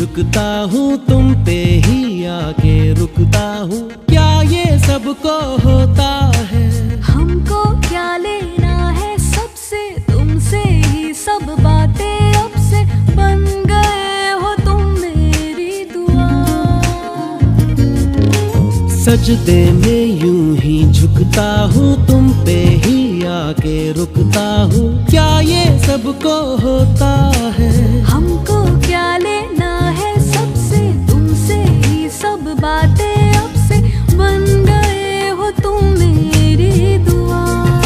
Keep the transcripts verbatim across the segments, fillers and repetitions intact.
झुकता हूँ तुम पे ही आके रुकता हूँ, क्या ये सबको होता है? हमको क्या लेना है सबसे, तुमसे ही सब बातें अब से बन गए हो तुम मेरी दुआ। सजदे में यूं ही झुकता हूँ तुम पे ही आके रुकता हूँ, क्या ये सबको होता है? हमको क्या लेना है सबसे, तुमसे ही सब बातें अब से बन गए हो तुम मेरी दुआ।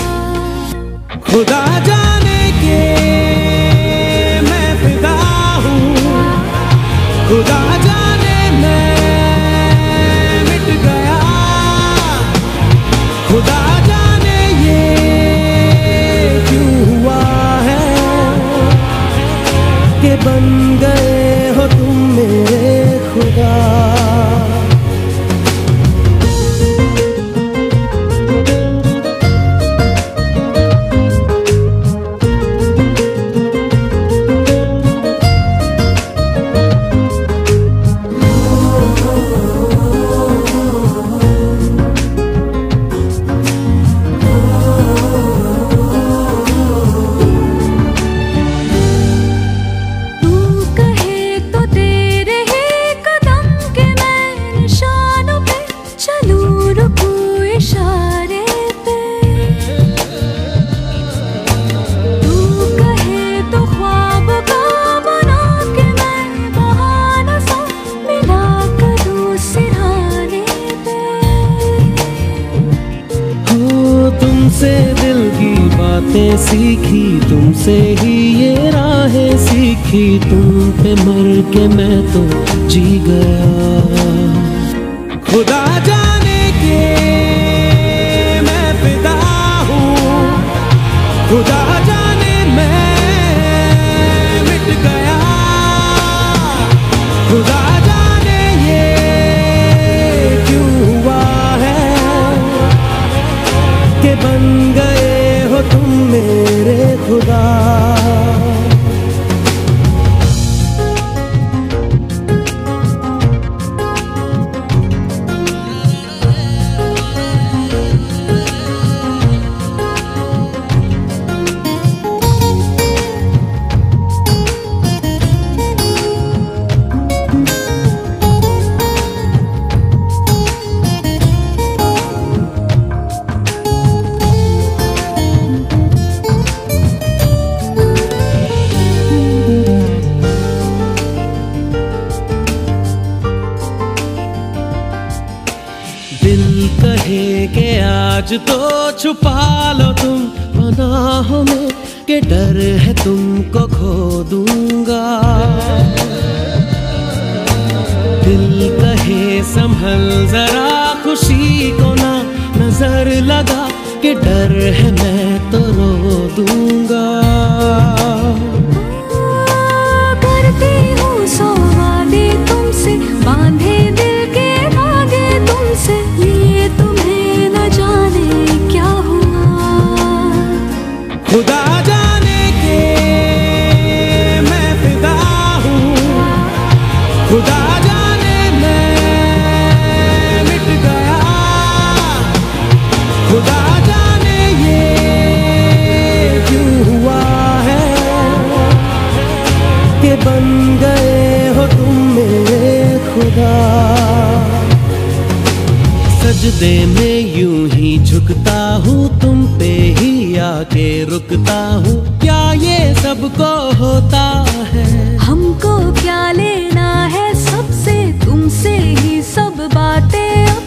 खुदा जाने के मैं फिदा हूँ, खुदा जाने मैं मिट गया, खुदा जाने ये क्यों हुआ है कि बन गए हो तुम मेरे खुदा। तुमसे दिल की बातें सीखी, तुमसे ही ये राहें सीखी, तुम पे मर के मैं तो जी गया। खुदा जाने के मैं फिदा हूँ, खुदा जाने मैं मिट गया, खुदा जाने ये क्यों हुआ है कि बन गए हो तुम मेरे खुदा। दिल कहे कि आज तो छुपा लो तुम पनाहों में, कि डर है तुमको खो दूंगा। दिल कहे संभल जरा खुशी को ना नजर लगा, कि डर है मैं तो रो दूंगा। करती हूँ सौ वादे तुमसे, बांधे दिल के धागे तुमसे, ये तुम्हें न जाने क्या हुआ। खुदा जाने के मैं फिदा हूँ, खुदा जाने मैं मिट गया, खुदा जाने ये क्यों हुआ है कि बन गए हो तुम मेरे खुदा। सजदे में यूं ही झुकता हूँ तुम पे ही आके रुकता हूँ, क्या ये सबको होता है? हमको क्या लेना है सबसे, तुमसे ही सब बातें